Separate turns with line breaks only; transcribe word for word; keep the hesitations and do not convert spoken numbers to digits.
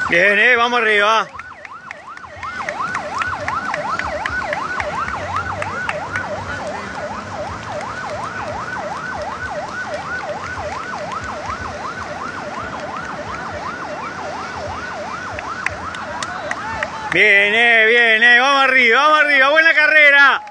Bien, eh, vamos arriba. Bien, eh, bien, eh, vamos arriba, vamos arriba, buena carrera.